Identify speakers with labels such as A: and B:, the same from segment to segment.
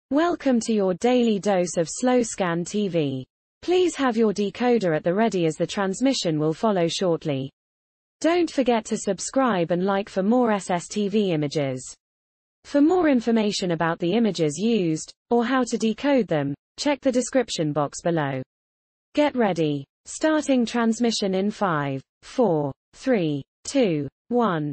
A: Welcome to your daily dose of slow scan TV. Please have your decoder at the ready as the transmission will follow shortly. Don't forget to subscribe and like for more SSTV images. For more information about the images used, or how to decode them, check the description box below. Get ready. Starting transmission in 5, 4, 3, 2, 1.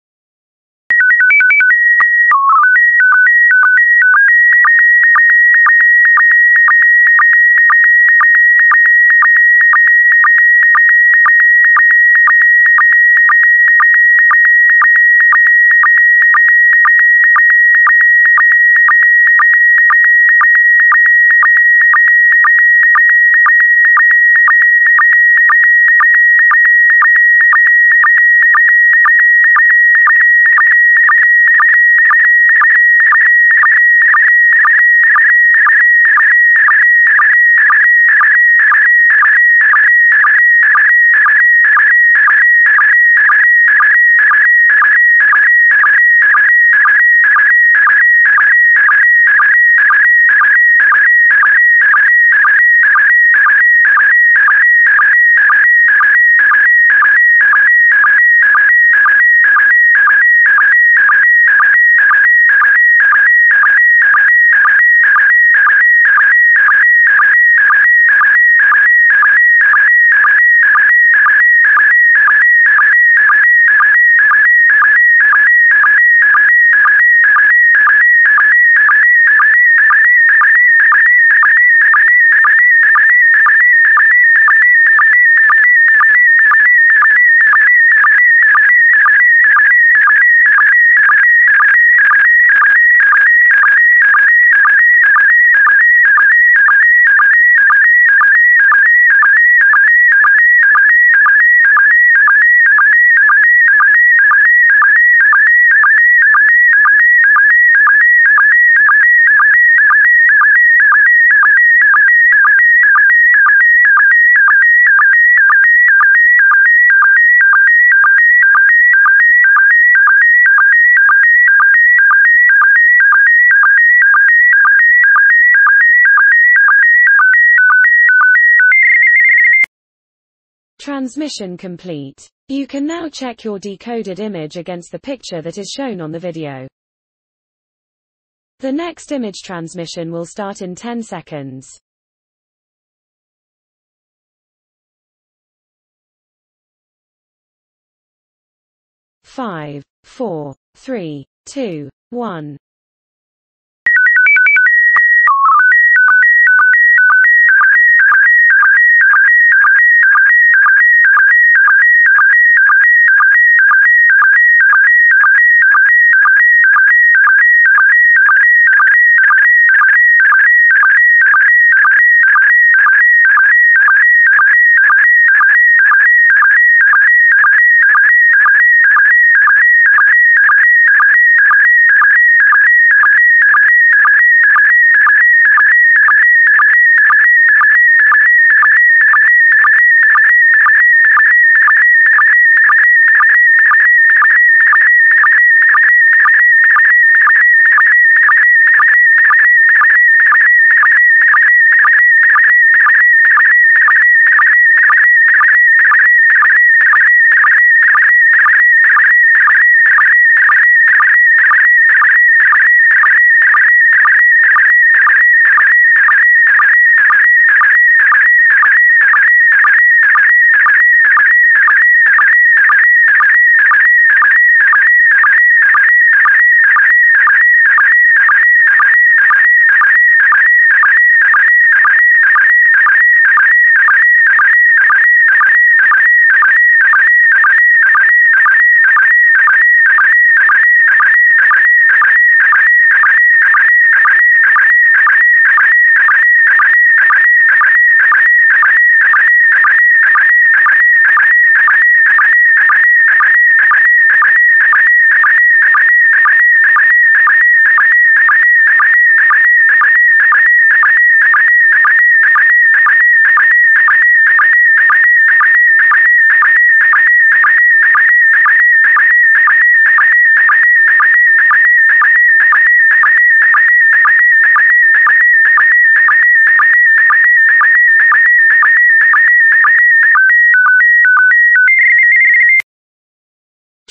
A: Transmission complete. You can now check your decoded image against the picture that is shown on the video. The next image transmission will start in 10 seconds. 5, 4, 3, 2, 1.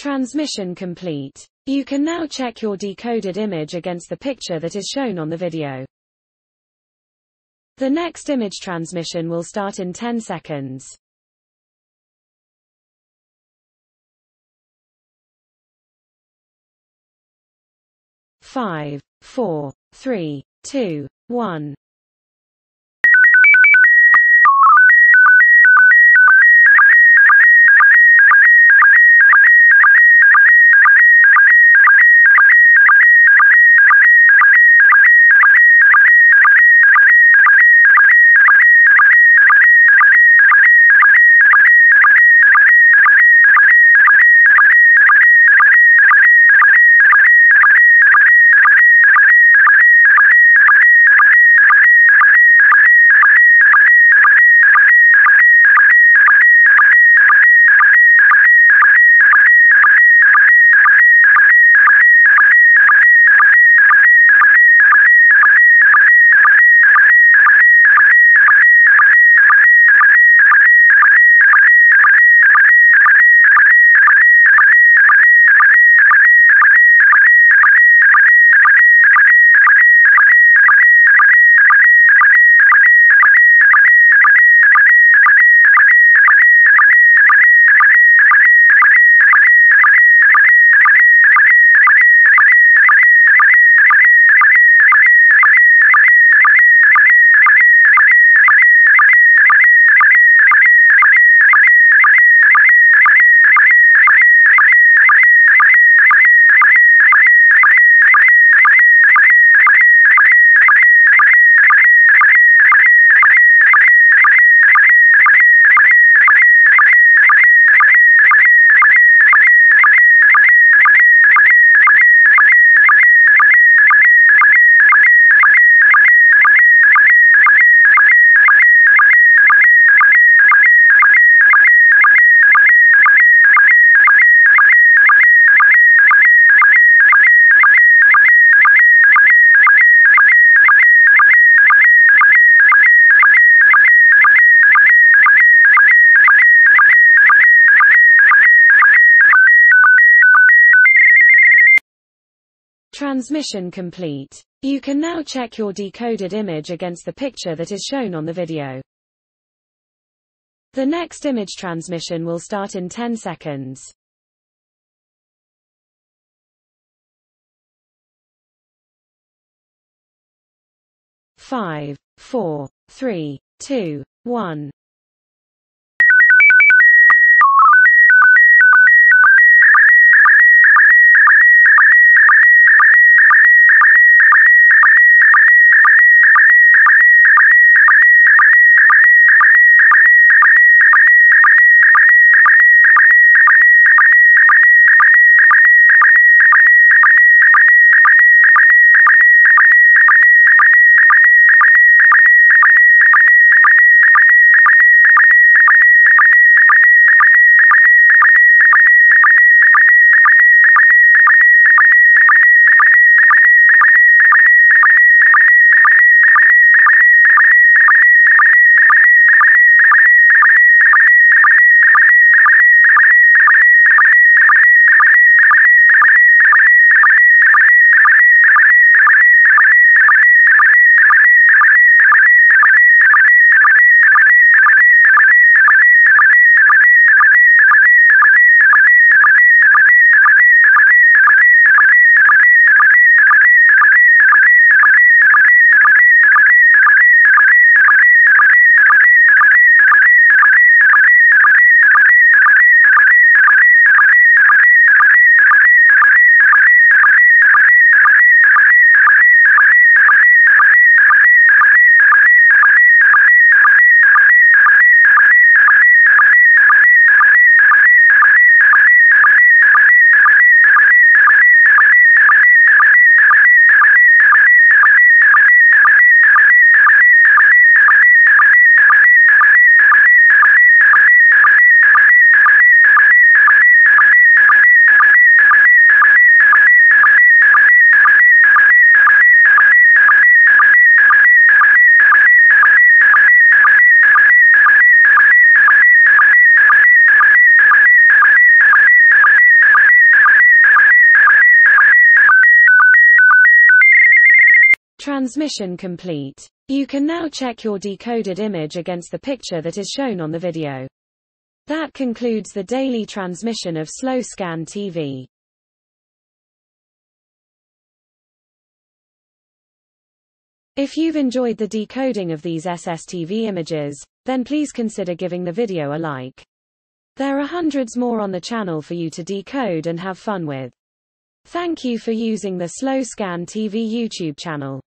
A: Transmission complete. You can now check your decoded image against the picture that is shown on the video. The next image transmission will start in 10 seconds. 5, 4, 3, 2, 1. Transmission complete. You can now check your decoded image against the picture that is shown on the video. The next image transmission will start in 10 seconds. 5, 4, 3, 2, 1. Transmission complete. You can now check your decoded image against the picture that is shown on the video. That concludes the daily transmission of slow scan TV. If you've enjoyed the decoding of these SSTV images, then please consider giving the video a like. There are hundreds more on the channel for you to decode and have fun with. Thank you for using the Slow Scan TV YouTube channel.